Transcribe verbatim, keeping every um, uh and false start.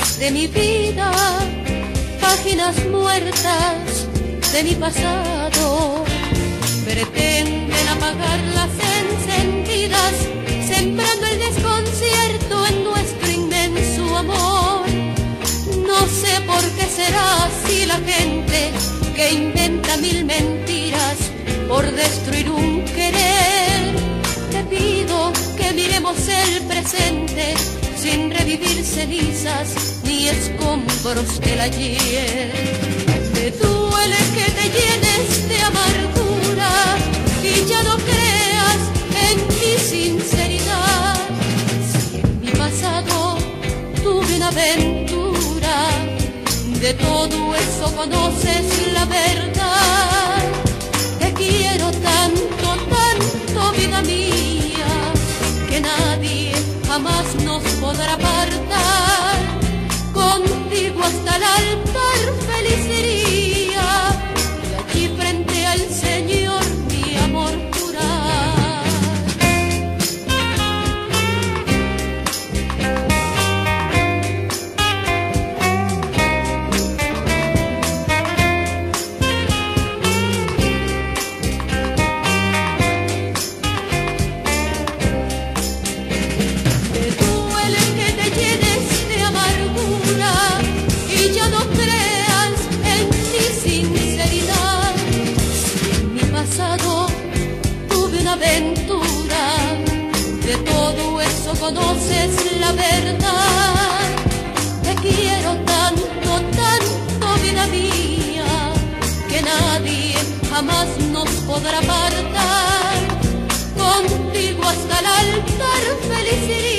de mi vida, páginas muertas de mi pasado, pretenden apagarlas encendidas, sembrando el desconcierto en nuestro inmenso amor. No sé por qué será así la gente que inventa mil mentiras por destruir un querer. Te pido que miremos el presente sin revivir cenizas ni escombros del ayer. Me duele que te llenes de amargura y ya no creas en mi sinceridad. Si en mi pasado tuve una aventura, de todo eso conoces la verdad. Te quiero tanto, tanto, vida mía, que nadie jamás nos podrá apartar. Contigo hasta el altar feliz iría, y allí frente al Señor mi amor jurar. Aventura, de todo eso conoces la verdad. Te quiero tanto, tanto, vida mía, que nadie jamás nos podrá apartar. Contigo hasta el altar feliz iría.